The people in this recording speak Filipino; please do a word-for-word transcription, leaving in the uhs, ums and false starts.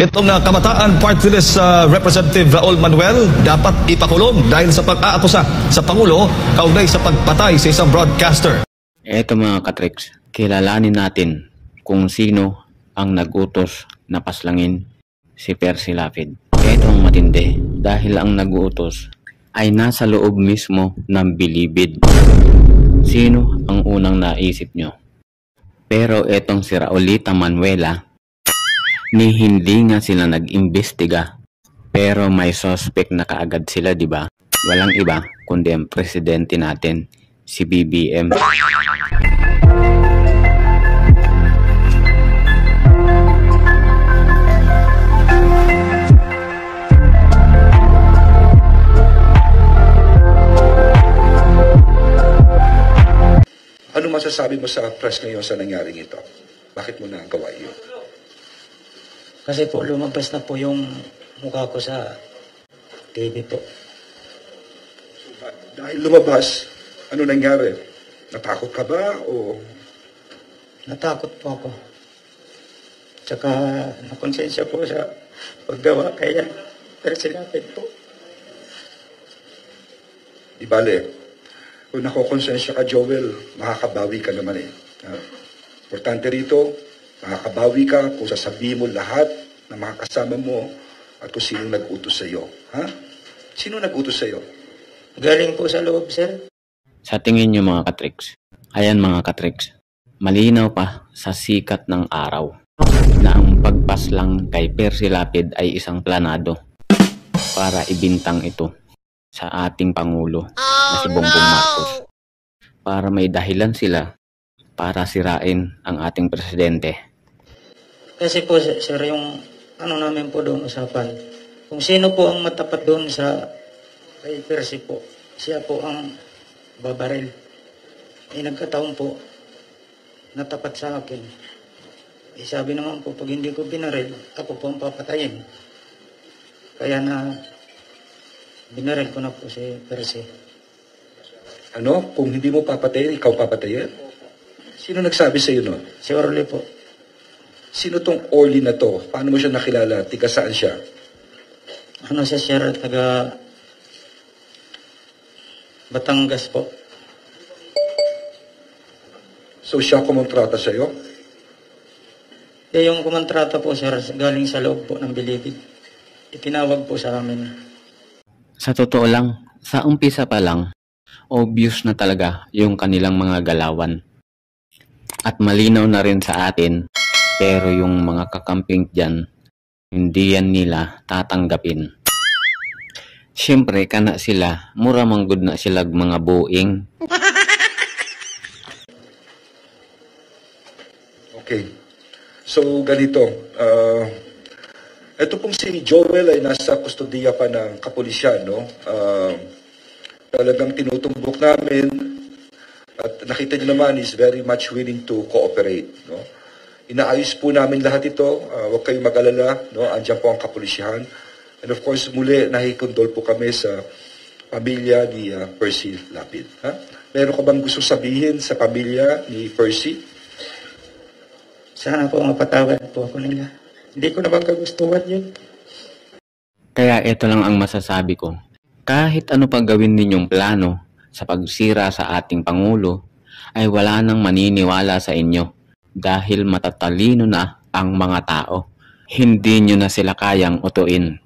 Itong uh, Kabataan Party List uh, Representative Raul Manuel dapat ipakulong dahil sa pag-aakusa sa Pangulo kaugnay sa pagpatay sa isang broadcaster. Eto mga katreks, kilalanin natin kung sino ang nag-utos na paslangin si Percy Lapid. Eto ang matindi dahil ang nag-utos ay nasa loob mismo ng bilibid. Sino ang unang naisip nyo? Pero etong si Raulita Manuela, ni hindi nga sila nag-imbestiga. Pero may suspect na kaagad sila, di ba? Walang iba kundi ang presidente natin, si B B M. Ano masasabi mo sa press ngayon sa nangyaring ito? Bakit mo nagawa yun? Kasi po lumabas na po yung mukha ko sa T V po. Dahil lumabas, ano nangyari? Natakot ka ba o... Natakot po ako. Tsaka nakonsensya po sa paggawa kaya pero sinapit po. Di bale, kung nakokonsensya ka, Joel, makakabawi ka naman eh. Ha? Importante rito, makakabawi ka kung sasabihin mo lahat ng mga kasama mo at kung sino nag-utos sa iyo. Ha? Sino nag-utos sa iyo? Galing po sa loob, sir. Sa tingin nyo mga katreks, ayan mga katreks, malinaw pa sa sikat ng araw na ang pagpaslang kay Percy Lapid ay isang planado para ibintang ito sa ating Pangulo na si Bongbong Marcos. Para may dahilan sila para sirain ang ating presidente. Kasi po, sir, yung ano namin po doon usapan, kung sino po ang matapat doon sa kay Percy po, siya po ang babaril. Eh, nagkataon po, natapat sa akin. Eh, sabi naman po, pag hindi ko binaril, ako po ang papatayin. Kaya na, binaril ko na po si Percy. Ano? Kung hindi mo papatayin, ikaw papatayin? Sino nagsabi sa iyo nun? Si Orly po. Sino tong Orly na to? Paano mo siya nakilala? Tika saan siya? Ano siya, sir, taga Batangas po. So siya kumontrata sa iyo? Eh, yung kumontrata po, sir, galing sa loob po ng bilibid. Itinawag po sa amin. Sa totoo lang, sa umpisa pa lang, obvious na talaga yung kanilang mga galawan. At malinaw na rin sa atin, pero yung mga kakamping dyan, hindi yan nila tatanggapin. Siyempre, kana sila, mura manggod na sila mga buing. Okay. So, ganito. Uh, ito pong si Joel ay nasa kustodiya pa ng kapulisyan, no? Uh, talagang tinutumbok namin at nakita niyo naman is very much willing to cooperate, no? Inaayos po namin lahat ito. Uh, huwag kayong mag-alala, no? Andiyan po ang kapulisyahan. And of course, muli, nahikondol po kami sa pamilya ni uh, Percy Lapid. Ha? Meron ka bang gusto sabihin sa pamilya ni Percy? Sana po mapatawad po ako nila. Hindi ko naman kagustuhan yun. Kaya ito lang ang masasabi ko. Kahit ano pa gawin ninyong plano sa pagsira sa ating Pangulo, ay wala nang maniniwala sa inyo dahil matatalino na ang mga tao. Hindi nyo na sila kayang utuin.